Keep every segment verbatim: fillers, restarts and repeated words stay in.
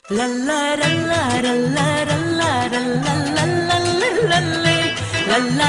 La la la la la la la la la la la la la la la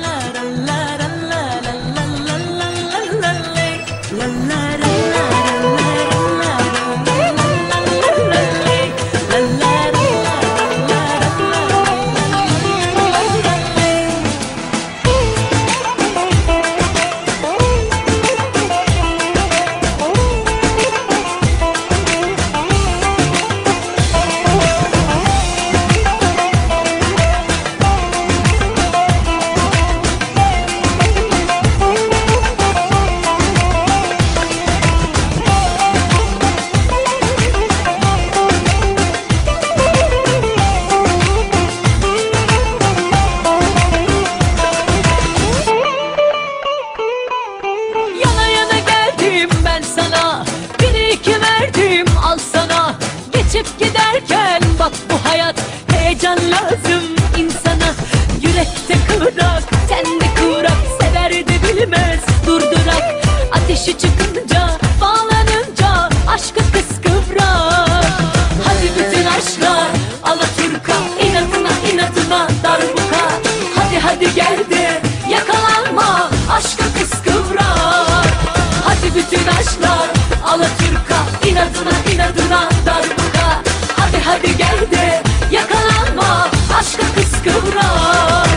Geçip giderken bak bu hayat, heyecan lazım insana. Yürekte kıvrak, tende kıvrak, sever de bilmez durdurak. Ateşi çıkınca, bağlanınca aşkı kıskıvrak. Hadi bütün aşklar Alaturka, inatına inatına darbuka. Hadi hadi gel de yakalanma aşkı kıskıvrak. Hadi bütün aşklar Alaturka, inatına inatına darbuka. Hadi hadi gel de yakalanma aşka kıskıvrak.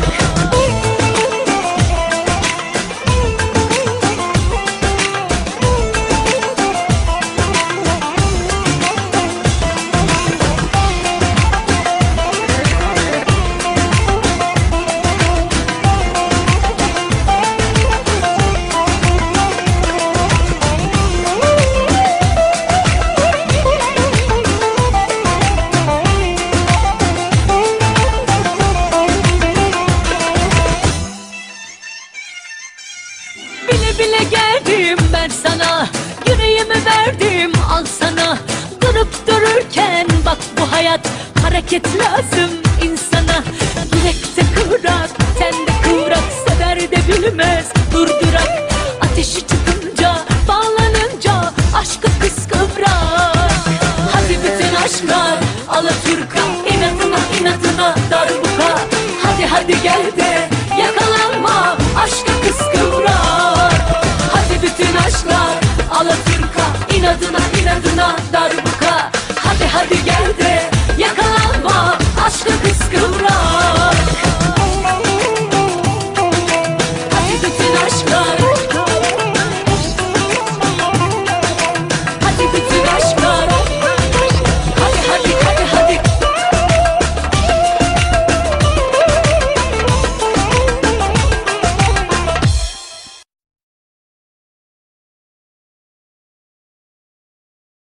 Bile bile geldim ben sana, yüreğimi verdim al sana. Durup dururken bak bu hayat, hareket lazım insana. Yürekte kıvrak, tende kıvrak, sever de bilmez durdurak. Ateşi çıkınca, bağlanınca aşkı kıskıvrak. Hadi bütün aşklar Alaturka, inatına inatına darbuka. Hadi hadi gel de yakalanma aşka kıskıvrak. Hadi bütün aşklar Alaturka, inadına inadına darbuka. Hadi hadi gel